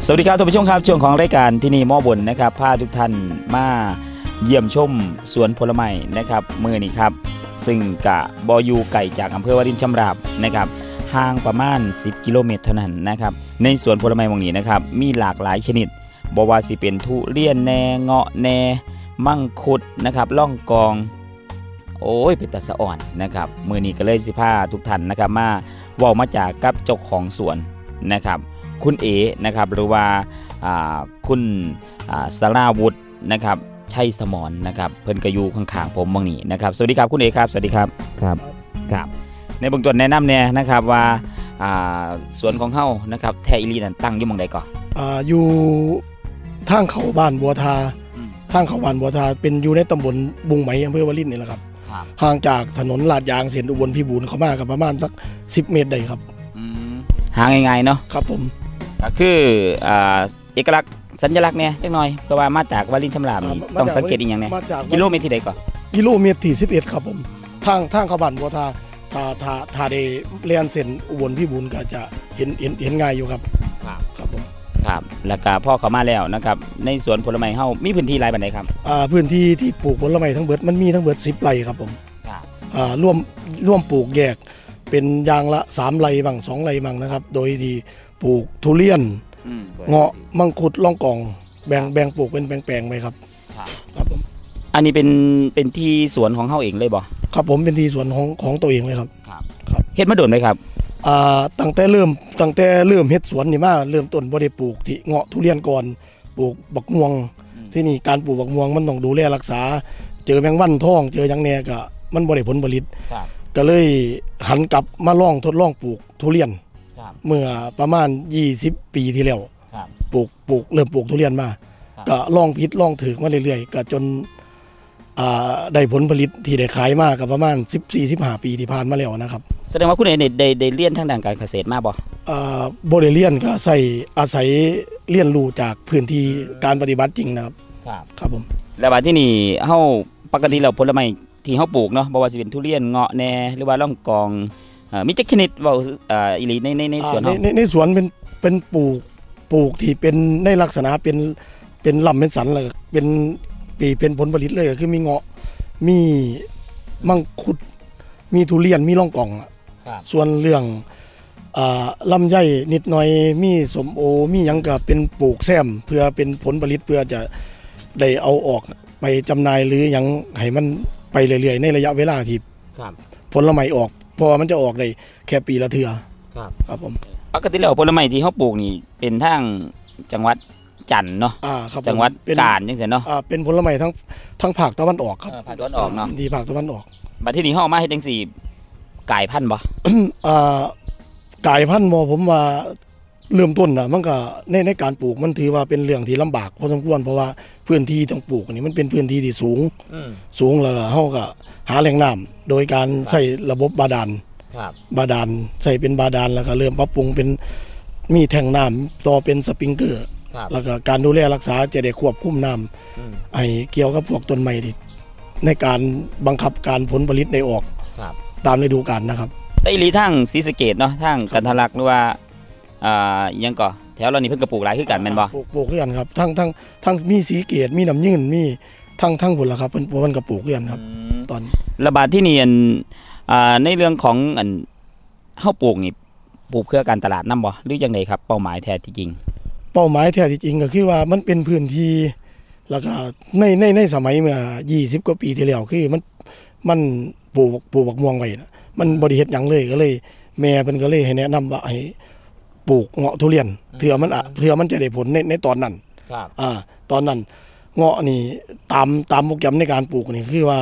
สวัสดีครับท่านผู้ชมครับช่วงของรายการที่นี่หม้อบนนะครับพาทุกท่านมาเยี่ยมชมสวนผลไม้นะครับมื้อนี้ครับซึ่งกะบอยู่ไก่จากอำเภอวารินชำราบนะครับห่างประมาณ10 กิโลเมตรเท่านั้นนะครับในสวนผลไม้ตรงนี้นะครับมีหลากหลายชนิดบ่ว่าสิเป็นทุเรียนแหน่เงาะแหน่มังคุดนะครับล่องกองโอ้ยเป็นตาสะอ่อนนะครับมื้อนี้ก็เลยสิพาทุกท่านนะครับมาเว้ามาจากกับเจ้าของสวนนะครับคุณเอนะครับหรือว่าคุณสราวุฒินะครับชัยสมรนะครับเพิ่นก็อยู่ข้างๆผมบางนี้นะครับสวัสดีครับคุณเอครับสวัสดีครับครับในเบื้องต้นแนะนำเนี่ยนะครับว่าสวนของเฮานะครับแท้อีหลีนั่นตั้งอยู่หม้องใดก่อนอยู่ทางเขาบ้านบัวทาทางเขาบ้านบัวทาเป็นอยู่ในตำบลบุงไหมอำเภอวารินนี่แหละครับห่างจากถนนลาดยางเส้นอุบลพิบูลเข้ามากับประมาณสัก10 เมตรได้ครับหาง่ายๆเนาะครับผมก็คือเอกลักษณ์สัญลักษณ์เนี่ยจังหน่อยเพราะว่ามาจากวารินชำราบนี่ต้องสังเกตอีกอย่างเนี่ยกิโลเมตรที่ใดก่อนกิโลเมตรที่11ครับผมทางเขาบ้านบัวทาถ้าได้เลียนเส้นอุบลพิบูลก็จะเห็นง่ายอยู่ครับครับผมครับแล้วก็พ่อเข้ามาแล้วนะครับในสวนผลไม้เฮามีพื้นที่หลายปานใดครับพื้นที่ที่ปลูกผลไม้ทั้งเบิดมันมีทั้งเบิด10 ไร่ครับผมร่วมปลูกแยกเป็นอย่างละ3 ไร่บ้าง2 ไร่บ้างนะครับโดยที่ปลูกทุเรียนเงาะมังคุดล่องกองแบ่งปลูกเป็นแปลงๆไปครับครับผมอันนี้เป็นที่สวนของเฮาเองเลยบ่ครับผมเป็นที่สวนของตัวเองเลยครับเฮ็ดมาโดนไหมครับตั้งแต่เริ่มเฮ็ดสวนนี่มาเริ่มต้นบ่ได้ปลูกที่เงาะทุเรียนก่อนปลูกบักม่วงที่นี่การปลูกบักม่วงมันต้องดูแลรักษาเจอแมงวันทองเจอหยังแน่ก็มันบ่ได้ผลผลิตก็เลยหันกลับมาทดลองปลูกทุเรียนเมื่อประมาณ20 ปีที่แล้วปลูกเริ่มปลูกทุเรียนมาก็ลองผิดลองถูกมาเรื่อยๆก็จนได้ผลผลิตที่ได้ขายมากกับประมาณ14-15 ปีที่ผ่านมาแล้วนะครับแสดงว่าคุณเอได้เรียนทางด้านการเกษตรมาบ่บ่ได้เรียนก็อาศัยเรียนรู้จากพื้นที่การปฏิบัติจริงนะครับครับผมแล้วว่าที่นี่เฮาปกติแล้วผลไม้ที่เฮาปลูกเนาะบ่ว่าสิเป็นทุเรียนเงาะแหน่หรือว่าล่องกองมีจักชนิดเว้าอีหลีในสวนเฮาในสวนเป็นปลูกที่เป็นในลักษณะเป็นลำเป็นสันแล้วเป็นปีเป็นผลผลิตเลยก็คือมีเงาะมีมังคุดมีทุเรียนมีล่องกองส่วนเรื่องลำไยนิดหน่อยมีสมโอมีหยังก็เป็นปลูกแซมเพื่อเป็นผลผลิตเพื่อจะได้เอาออกไปจำหน่ายหรือหยังให้มันไปเรื่อยๆในระยะเวลาที่ผลไม้ออกเพราะมันจะออกได้แค่ปีละเทื่อครับผมปกติแล้วผลไม้ที่เฮาปลูกนี่เป็นทางจังหวัดจันทร์เนาะจังหวัดกาญจังซี่เนาะเป็นผลไม้ทั้งภาคตะวันออกครับภาคตะวันออกเนาะที่ภาคตะวันออกบัดทีนี้เฮามาเฮ็ดจังซี่กลายพันธุ์บ่กลายพันธุ์บ่ผมว่าเริ่มต้นน่ะมันก็ในการปลูกมันถือว่าเป็นเรื่องที่ลำบากพอสมควรเพราะว่าพื้นที่ต้องปลูกนี่มันเป็นพื้นที่ที่สูงแล้วเฮาก็หาแหล่งน้ำโดยการใช้ระบบบาดาลใส่เป็นบาดาลแล้วก็เริ่มปรับปรุงเป็นมีแท่งน้ำต่อเป็นสปริงเกอร์แล้วก็การดูแลรักษาจะได้ควบคุมน้ำไอ้เกี่ยวกับพวกต้นไม้ในการบังคับการผลผลิตได้ออกตามฤดูกาลนะครับแต่อีหลีทางศรีสะเกษเนาะทางกันทะลักหรือว่ายังก่อแถวเรานี่เพิ่นก็ปลูกหลายคือกันแม่นบ่ปลูกคือกันครับทั้งมีศรีสะเกษมีน้ำยืนมีทั้งพุ่นล่ะครับเพิ่นก็ปลูกคือกันครับตอนระบาดที่นี่ในเรื่องของเฮาปลูกนี่ปลูกเพื่อการตลาดนำบ่หรือจังไดครับเป้าหมายแท้ที่จริงเป้าหมายแท้ที่จริงก็คือว่ามันเป็นพื้นที่แล้วก็ในสมัยเมื่อ20 กว่าปีที่แล้วคือมันปลูกบักม่วงไว้นะมันบ่ได้เฮ็ดหยังเลยก็เลยแม่เพิ่นก็เลยให้แนะนำว่าให้ปลูกเงาะทุเรียนเพื่อมันจะได้ผลในตอนนั้นตอนนั้นเงาะนี่ตามโปรแกรมในการปลูกนี่คือว่า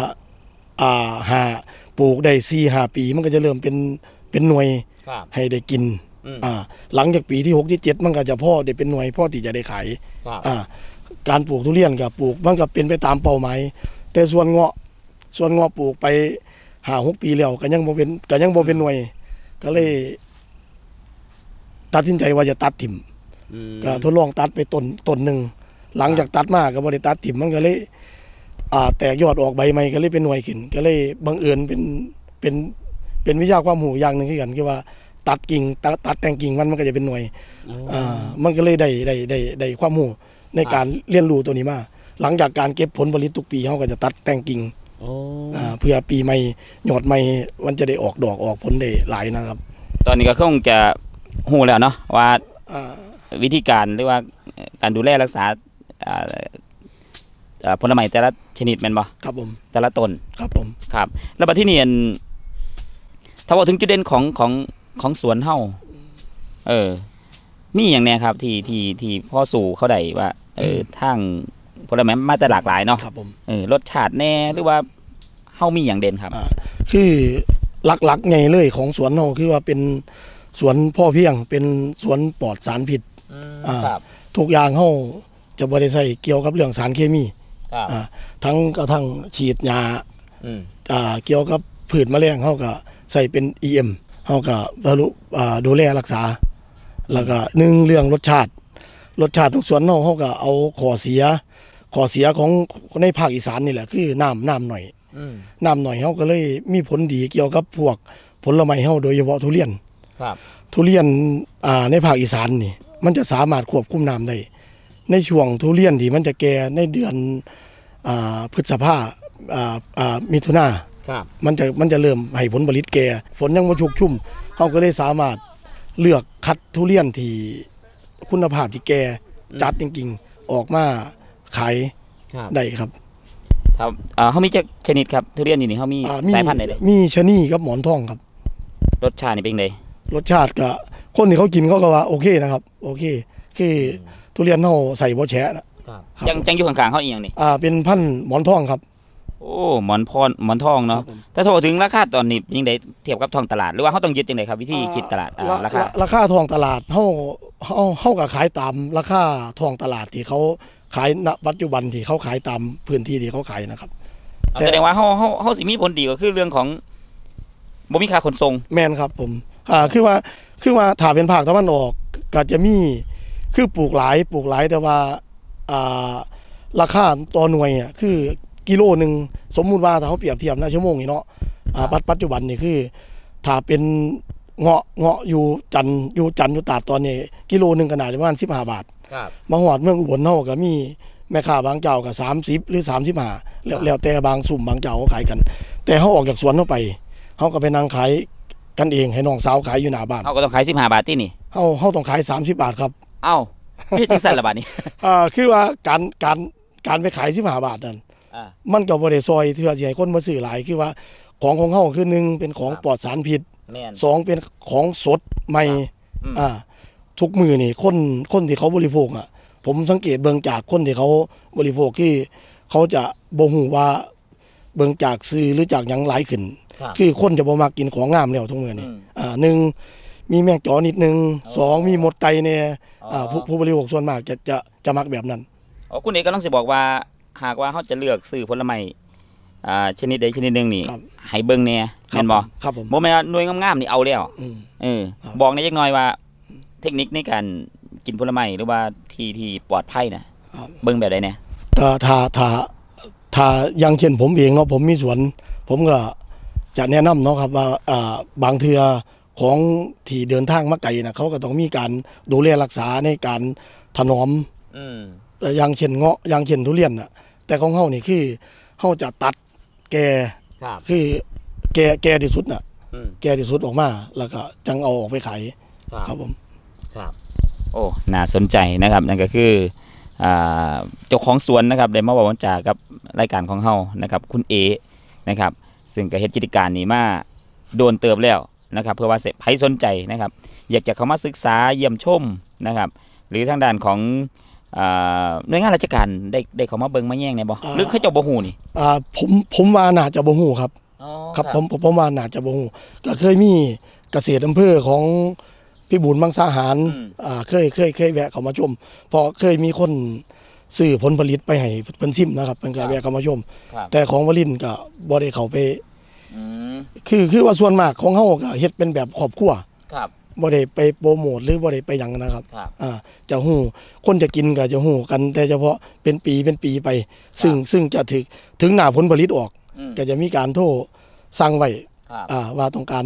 ปลูกได้ 4-5 ปีมันก็จะเริ่มเป็นหน่วยให้ได้กินหลังจากปีที่6ที่7มันก็จะพอได้เป็นหน่วยพอที่จะได้ขายการปลูกทุเรียนกับปลูกมันก็เป็นไปตามเป้าหมายแต่ส่วนเงาะปลูกไป5-6 ปีแล้วก็ยังบ่เป็นหน่วยก็เลยตัดสินใจว่าจะตัดถิ่มก็ทดลองตัดไปต้นนึงหลังจากตัดมาก็บ่ได้ตัดถิ่มมันก็เลยแตกยอดออกใบใหม่ก็เลยเป็นหน่วยขึ้นก็เลยบังเอิญเป็นวิชาความรู้อย่างนึงคือกันคือว่าตัดกิ่งตัดแต่งกิ่งมันก็จะเป็นหน่วยมันก็เลยได้ความรู้ในการเรียนรู้ตัวนี้มาหลังจากการเก็บผลผลิตทุกปีเขาก็จะตัดแต่งกิ่งเพื่อปีใหม่ยอดใหม่มันจะได้ออกดอกออกผลได้หลายนะครับตอนนี้ก็คงจะหูแล้วเนาะว่าวิธีการหรือว่าการดูแลรักษาผลไม้แต่ละชนิดแม่นบ่ครับผมแต่ละต้นครับผมครับแล้วบัดที่นี่ถ้าบอกถึงจุดเด่นของสวนเฮามีอย่างแน่ครับที่พ่อสู่เขาได้ว่าทางผลไม้มาแต่หลากหลายเนาะครับผมรสชาติแน่หรือว่าเฮามีอย่างเด่นครับคือหลักๆไงเลยของสวนเฮาคือว่าเป็นสวนพ่อเพียงเป็นสวนปลอดสารพิษทุกอย่างเฮาจะบ่ได้ใส่เกี่ยวกับเรื่องสารเคมีทั้งกระทั่งฉีดยาเกี่ยวกับพืชแมลงเฮาก็ใส่เป็น EM เฮาก็ดูแลรักษาแล้วก็1เรื่องรสชาติของสวนเฮาก็เอาข้อเสียของในภาคอีสานนี่แหละคือน้ำหน่อยน้ำหน่อยเฮาก็เลยมีผลดีเกี่ยวกับพวกผลไม้เฮาโดยเฉพาะทุเรียนทุเรียนในภาคอีสานนี่มันจะสามารถควบคุมน้ำได้ในช่วงทุเรียนที่มันจะแก่ในเดือนพฤษภามิถุนามันจะเริ่มให้ผลผลิตแก่ฝนยังบ่ชุกชุ่มเฮาก็เลยสามารถเลือกคัดทุเรียนที่คุณภาพที่แก่จัดจริงๆออกมาขายได้ครับเฮามีจักชนิดครับทุเรียนนี่เฮามีสายพันธุ์ใดมีชะนีกับหมอนทองครับรสชาตินี่เป็นไงรสชาติก็คนที่เขากินเขาก็ว่าโอเคนะครับโอเคคือทุเรียนเฮาใส่บ่แฉะนะครับจังอยู่ข้างๆเฮาอีหยังนี่เป็นพันธุ์หมอนทองครับโอ้หมอนทองเนาะถ้าโทรถึงราคาตอนนี้ยังไดเทียบกับท้องตลาดหรือว่าเฮาต้องยึดจังไดครับวิธีคิดตลาดราคาท้องตลาดเฮาก็ขายตามราคาท้องตลาดที่เขาขายณปัจจุบันที่เขาขายตามพื้นที่ที่เขาขายนะครับแสดงว่าเฮาสิมีผลดีก็คือเรื่องของบ่มีค่าขนส่งแม่นครับผมคือว่าถ้าเป็นภาคตะวันออกก็จะมีคือปลูกหลายแต่ว่าราคาต่อหน่วยคือกิโลนึงสมมุติว่าถ้าเฮาเปรียบเทียบณชั่วโมงนี้เนาะปัจจุบันนี่คือถ้าเป็นเงาะอยู่จันอยู่ตาดตอนนี้กิโลนึงก็น่าจะประมาณ15 บาทมาฮอดเมืองอุบลเฮาก็มีแม่ค้าบางเจ้าก็30หรือ35แล้วแต่บางสุ่มบางเจ้าเขาขายกันแต่เฮาออกจากสวนเฮาไปเฮาก็ไปนั่งขายกันเองให้น้องสาวขายอยู่หน้าบ้านเฮาก็ต้องขาย15 บาทที่นี่เฮาต้องขาย30 บาทครับอ้าวพี่จังซั่นล่ะบาดนี้คือว่าการไปขาย15 บาทนั่นมันก็บ่ได้ซอยเทื่อสิให้คนมาซื้อหลายคือว่าของเฮาคือ1เป็นของปลอดสารพิษ2เป็นของสดใหม่ทุกมื้อนี่คนที่เขาบริโภคผมสังเกตเบิ่งจากคนที่เขาบริโภคที่เขาจะบ่ฮู้ว่าเบิ่งจากซื้อหรือจากหยังหลายขึ้นคือคนจะบ่มักกินของงามแล้วทุกมื้อนี่1มีแมงจอนิดนึง2มีมดไตแน่ผู้บริโภคส่วนมากจะมักแบบนั้นคุณเอกกำลังสิบอกว่าหากว่าเฮาจะเลือกซื้อผลไม้ชนิดใดชนิดนึงนี่ให้เบิ่งแน่แม่นบ่ครับผมบ่แม่นหน่วยงามๆนี่เอาแล้วบอกได้จักหน่อยว่าเทคนิคในการกินผลไม้หรือว่าที่ปลอดภัยนะเบิ่งแบบใดแน่ถ้าอย่างเช่นผมเองเนาะผมมีสวนผมก็จะแนะนำเนาะครับว่าบางเทื่อของที่เดินทางมาไกลนะเขาก็ต้องมีการดูแลรักษาในการถนอมอย่างเช่นเงาะอย่างเช่นทุเรียนแต่ของเฮานี่คือเฮาจะตัดแก่คือแก่ที่สุดแก่ที่สุดออกมาแล้วก็จังเอาออกไปขายครับผมครับโอ้น่าสนใจนะครับนั่นก็คือเจ้าของสวนนะครับได้มาบอกจากับรายการของเฮานะครับคุณเอนะครับซึ่งก็เฮ็ดกิจการนี้มาโดนเติบแล้วนะครับเพื่อว่าใครสนใจนะครับอยากจะเข้ามาศึกษาเยี่ยมชมนะครับหรือทางด้านของหน่วยงานราชการได้เข้ามาเบิ่งมาแย่งในบ่หรือเขาเจ้าบ่ฮู้นี่ผมว่าน่าจะบ่ฮู้ครับครับผมว่าน่าจะบ่ฮู้ก็เคยมีเกษตรอำเภอของพี่บุญมังสาหารเคยแวะเข้ามาชมพอเคยมีคนซื้อผลผลิตไปให้เพิ่นชิมนะครับเพิ่นก็แวะเข้ามาชมแต่ของวลินก็บ่ได้เข้าไปคือว่าส่วนมากของเฮาก็เฮ็ดเป็นแบบครอบครัวครับบ่ได้ไปโปรโมทหรือบ่ได้ไปหยังนะครับจะฮู้คนจะกินก็จะฮู้กันแต่เฉพาะเป็นปีไปซึ่งจะถึงหน้าผลผลิตออกก็จะมีการโทรสั่งไว้ว่าต้องการ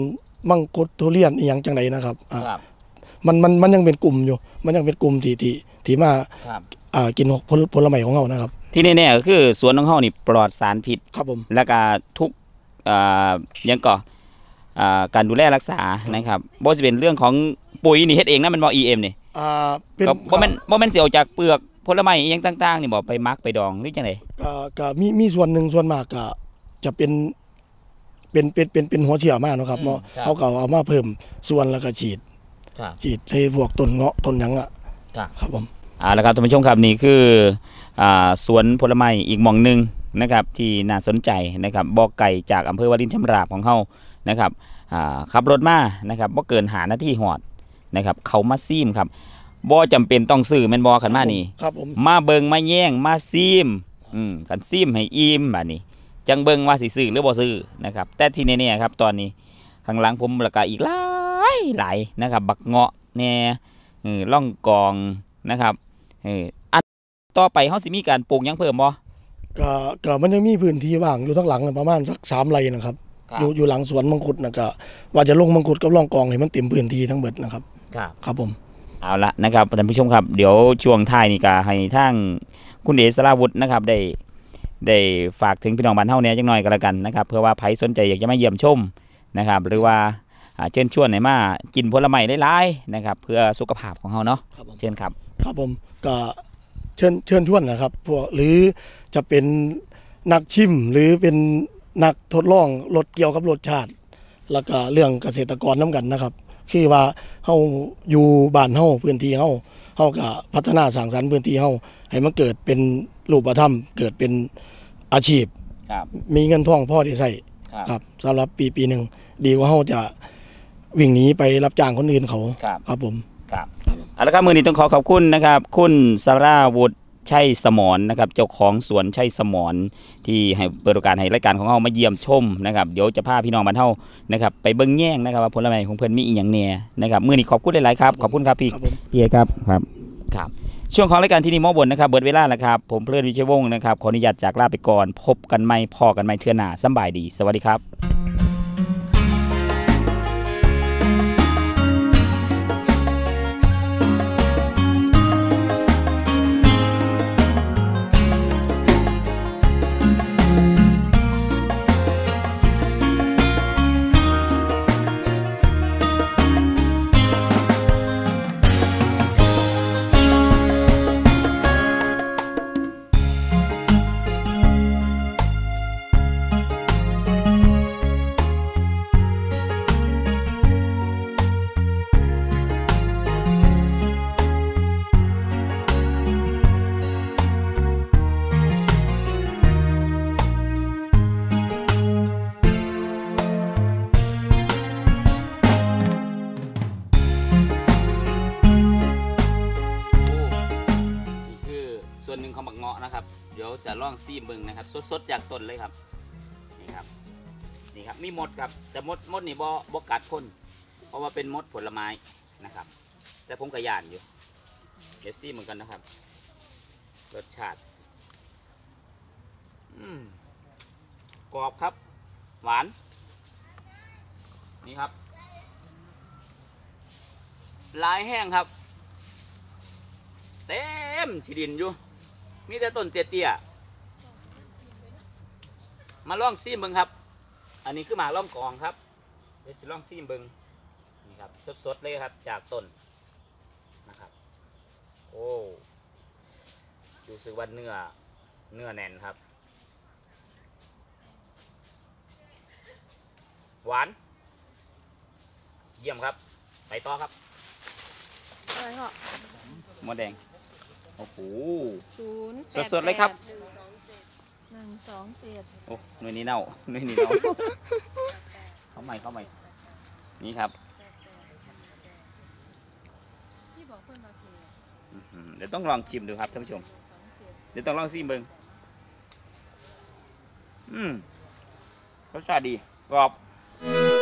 มังคุดทุเรียนอีหยังจังไดนะครับมันยังเป็นกลุ่มอยู่มันยังเป็นกลุ่มที่มากินผลไม้ของเรานะครับที่แน่ๆก็คือสวนของเฮานี่ปลอดสารพิษครับผมแล้วก็ทุกยังก่อการดูแลรักษานะครับบ่สิเป็นเรื่องของปุ๋ยนี่เฮ็ดเองนะมันบ่ EM นี่ก็บ่แม่นสิเอาจากเปลือกผลไม้อีหยังต่างๆนี่บ่ไปหมักไปดองหรือจังได๋ก็มีส่วนหนึ่งส่วนมากก็จะเป็นหัวเชื้อมาเนาะครับเนาะเฮาก็เอามาเพิ่มส่วนแล้วก็ฉีดให้พวกต้นเงาะต้นหยังครับผมแล้วครับท่านผู้ชมครับนี่คือสวนผลไม้อีกหม่องนึงนะครับที่น่าสนใจนะครับบ่ไกลจากอำเภอวารินชำราบของเฮานะครับขับรถมานะครับบ่เกิน5นาทีฮอดนะครับเขามาซิมครับบ่จำเป็นต้องซื้อแม่นบ่คันมานี่มาเบิ่งมาแย่งมาซิมคันซิมให้อิ่มบัดนี้จังเบิ่งว่าสิซื้อหรือบ่ซื้อนะครับแต่ที่แน่ๆครับตอนนี้ข้างหลังผมแล้วก็อีกหลายนะครับบักเงาะแน่ล่องกองนะครับอันต่อไปเฮาสิมีการปลูกหยังเพิ่มบ่ก็มันยังมีพื้นที่ว่างอยู่ทั้งหลังประมาณสัก3ไร่นะครับอยู่หลังสวนมังคุดนะก็ว่าจะลงมังคุดกับล่องกองให้มันเต็มพื้นที่ทั้งเบิดนะครับครับผมเอาละนะครับท่านผู้ชมครับเดี๋ยวช่วงท้ายนี่ก็ให้ทางคุณเอสราวุฒินะครับได้ฝากถึงพี่น้องบ้านเฮาเนี่ยจังหน่อยก็แล้วกันนะครับเพื่อว่าใครสนใจอยากจะมาเยี่ยมชมนะครับหรือว่าเชิญชวนให้มากินผลไม้หลายๆนะครับเพื่อสุขภาพของเฮาเนาะเชิญครับครับผมก็เชิญชวนนะครับพวกหรือจะเป็นนักชิมหรือเป็นนักทดลองรสเกี่ยวกับรสชาติแล้วก็เรื่องเกษตรกรน้ำกันนะครับคือว่าเฮาอยู่บ้านเฮาพื้นที่เฮาก็พัฒนาสร้างสรรค์พื้นที่เฮาให้มันเกิดเป็นรูปธรรมเกิดเป็นอาชีพมีเงินทองพอได้ใช้ครับสำหรับปีหนึ่งดีกว่าเฮาจะวิ่งหนีไปรับจ้างคนอื่นเขาครับผมครับเอาละครับมื้อนี้ต้องขอขอบคุณนะครับคุณสราวุฒิชัยสมรนะครับเจ้าของสวนชัยสมรที่ให้เปิดโอกาสให้รายการของเฮามาเยี่ยมชมนะครับเดี๋ยวจะพาพี่น้องบ้านเฮานะครับไปเบิ่งแย่งนะครับว่าผลไม้ของเพิ่นมีอีหยังแน่นะครับมื้อนี้ขอบคุณหลายๆครับขอบคุณครับพี่ครับครับช่วงของรายการที่นี่มอบนนะครับเบิดเวลาแล้วครับผมเพลิดวิชัยวงศ์นะครับขออนุญาตจากลาไปก่อนพบกันใหม่พอกันใหม่เทื่อหน้าสำบายดีสวัสดีครับส่วนหนึ่งของบักเงาะนะครับเดี๋ยวจะลองซีมเบิ่งนะครับสดๆจากต้นเลยครับนี่ครับมีมดครับแต่มดนี่บ่กัดคนเพราะว่าเป็นมดผลไม้นะครับแต่ผมกระยานอยู่เดี๋ยวซีมเหมือนกันนะครับรสชาติกรอบครับหวานนี่ครับลายแห้งครับเต็มที่ดินอยู่มีแต่ต้นเตี้ยๆมาลองซีมเบิ่งครับอันนี้คือหมากล่องกองครับเดี๋ยวสิลองซีมเบิ่งนี่ครับสดๆเลยครับจากต้นนะครับโอ้รู้สึกว่าเนื้อแน่นครับหวานเยี่ยมครับไปต่อครับอะไรเหรอหมดแดงโอ้โหสดๆเลยครับ127โอ้หน่วยนี้เน่าเข้าใหม่นี่ครับเดี๋ยวต้องลองชิมดูครับท่านผู้ชมเดี๋ยวต้องลองซิมเบิ้งรสชาติดีกรอบ